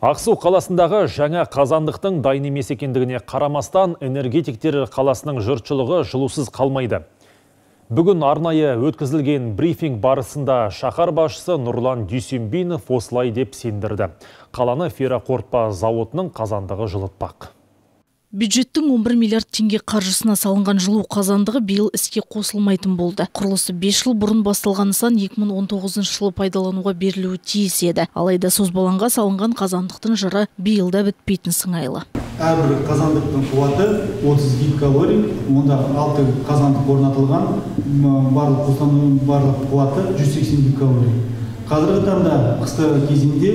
Ақсу қаласындағы жаңа қазандықтың дайын емес екендігіне қарамастан энергетиктер қаласының жұртшылығы жылусыз қалмайды. Бүгін арнайы өткізілген брифинг барысында шаһар басшысы Нұрлан Дүйсенбинов осылай деп сендірді. Қаланы ферроқорытпа зауытының қазандығы жылытпақ. Бюджеттің 11 миллиард теңге қаржысына салынған жылу қазандығы биыл іске қосылмайтын болды. Құрылысы 5 жыл бұрын басталған нысан 2019 жылы пайдалануға берілуі тиіс еді. Алайда созбалаңға салынған қазандықтың жыры биылда бітпейтін сыңайлы. Әрбір қазандықтың қуаты 30 гигакалорий, онда 6 қазандық орнатылған, барлық қуаты 180 гигакалорий. Қазіргі таңда қысқы кезеңде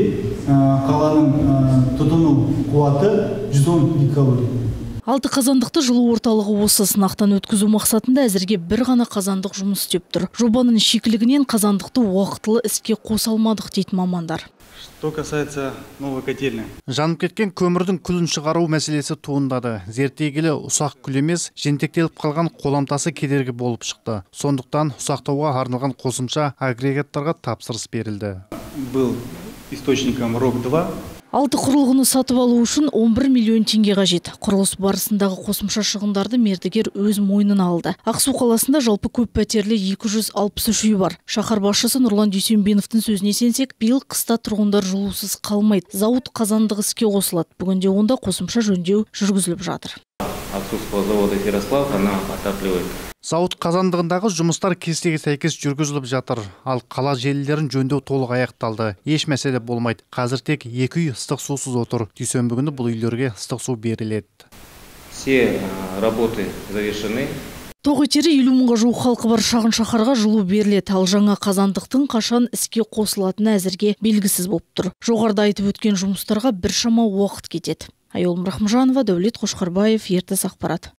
қаланың тұтыну қуаты 110 гигакалорий. 6 қазандықты жылу орталығы осы сынақтан өткізу мақсатында әзірге бір ғана қазандық жұмыс істеп тұр. Жобаның шикілігінен қазандықты уақытылы іске қоса алмадық дейді мамандар. Что касается новой котельной. Жанып кеткен көмірдің күлін шығару мәселесі туындады. Зерттей келе ұсақ күл емес, жентектеліп қалған қоламтасы кедергі болып шықты. Сондықтан ұсақтауға арналған қосымша агрегаттарға тапсырыс берілді. Был источником РОК-2. 6 құрылғыны сатып алу үшін 11 миллион теңге қажет. Құрылыс барысындағы қосымша шығындарды мердігер өз мойнына алды. Ақсу қаласында жалпы көп пәтерлі 263 үй бар. Шаһар басшысы Нұрлан Дүйсенбиновтың сөзіне сенсек, биыл қыста тұрғындар жылусыз қалмайды. Зауыт қазандығы іске қосылады. Бүгінде онда қосымша жөндеу жүргізіліп жатыр. Ақсуского завода Ярослав она отапливает. Зауыт қазандығындағы жұмыстар кестеге сәйкес жүргізіліп жатыр. Ал қала желілерін жөндеу толық аяқталды. Еш мәселе болмайды. Қазір тек 2 үй ыстық сусыз отыр. Дүйсенбі күні бұл үйлерге ыстық су беріледі. Все работы завершены. Тоғытері 50 мыңға жуық халқы бар шағын шаһарға жылу беріледі. Ал жаңа қазандықтың қашан іске қосылатыны әзірге белгісіз болып тұр. Жоғарыда айтып өткен жұмыстарға біршама уақыт кетеді. Айолым Рахымжанова, Дәулет Қошқарбаев, ертіс ақпарат.